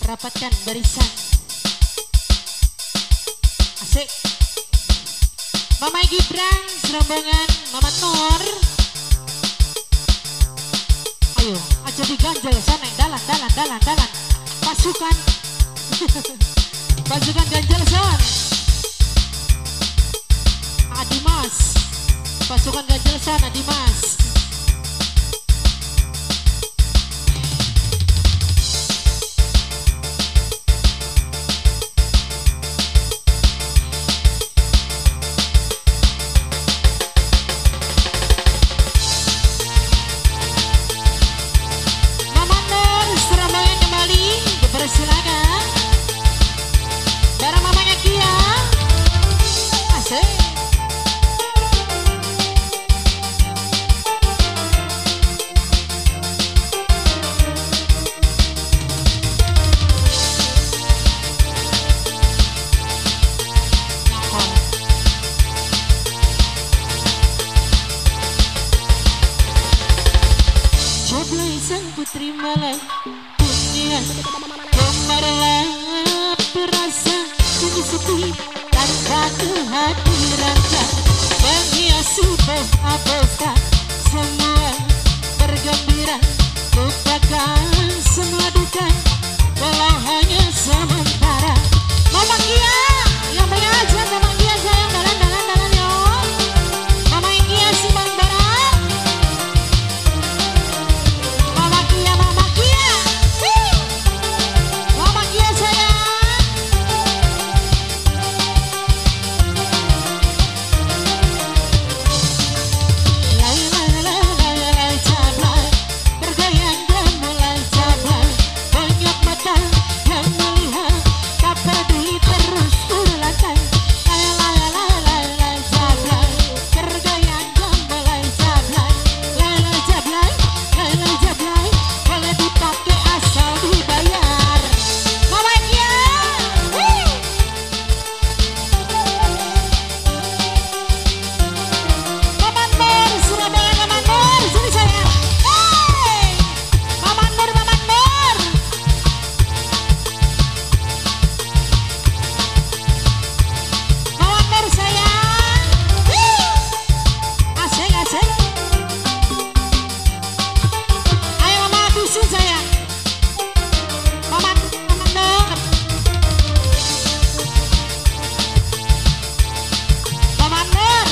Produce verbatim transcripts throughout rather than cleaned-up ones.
rapatkan barisan. Asik. Mama Gibran, serombongan Mama Nur. Ayo, aja diganjel sana, dalan, dalan, dalan, dalan. Pasukan, pasukan ganjel son. Adimas, pasukan ganjel son, Adimas. Silakan bareng mamanya Kia. Asik. Coblai sang putri malam dunia, gemerlap terasa sunyi sepi tanpa kehadirannya, menghiasi pesta-pesta semua bergembira, lupakan semua duka walau hanya sementara. Mama Kia yang mengajar, Mama Kia sayang, dalan dalan dalan yo. Mama Kia si Bang Barat, Mama Kia, Mama Kia. Mama Kia sayang. Lai lai lai lai lai cablai, bergoyang dan mulai cablai. Banyak mata yang melihat, tak peduli terus berlantai. Lai lai lai lai lai cablai, bergoyang dan mulai cablai. Lai lai cablai, lai lai cablai, boleh dipakai asal dibayar. Mama Kia, woo. Mama Nur, Surabaya, Mama Nur, sini sayang. Hey, Mama Nur, Mama Nur. Mama Nur sayang. Woo. Asik, asik. Ayo Mama habisin sayang. Mama, Mama Nur. Mama Nur.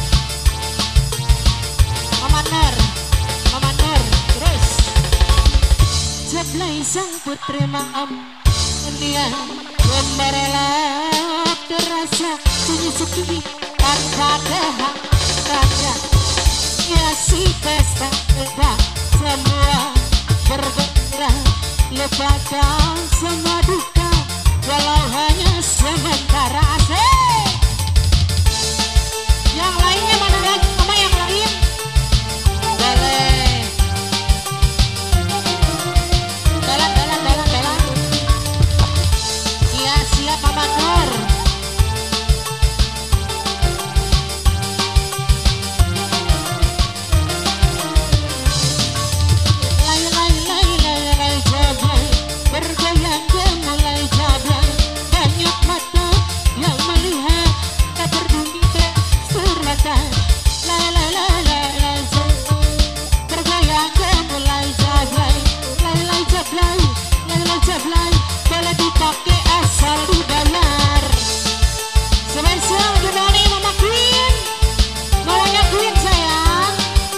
Mama Nur. Mama Nur. Terus. Sebelah sang putri maaf dia gemerlap terasa sunyi sepi tanpa kehadirannya, hiasi pesta kita semua bergembira, lupakan semua duka walau hanya sementara. Asik. Yang lainnya mana lagi? Mama yang lain boleh. Dalan dalan dalan dalan. Iya siap Mama Nur. Lai lai lai lai lai jablay, bergoyang dia mulai jablay. Banyak mata yang melihat, tak peduli tersuratan. Lai lai lai lai lai jablay, bergoyang dia mulai jablay. Lai lai jablay, lai lai jablay, boleh dipakai asal dibayar. Spesial good morning Mama Queen, mamanya Queen sayang.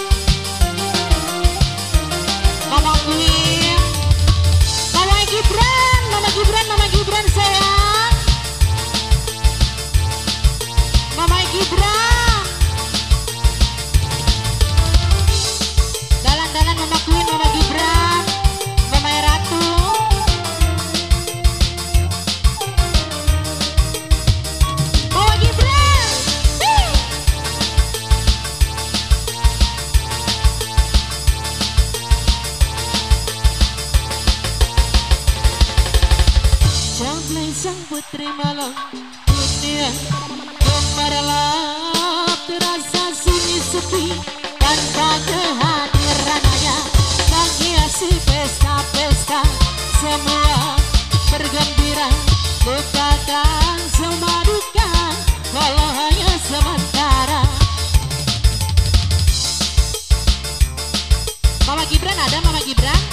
Mama Queen, Mama Gibran, Mama Gibran, Mama Gibran sayang. Mama Gibran. Dalan-dalan Mama Queen, Mama Gibran, Mama Ratu. Mama Gibran. Woo. Coblai sang putri malam dunia, gemerlap terasa sunyi sepi tanpa kehadirannya, menghiasi pesta-pesta semua Mama Gibran.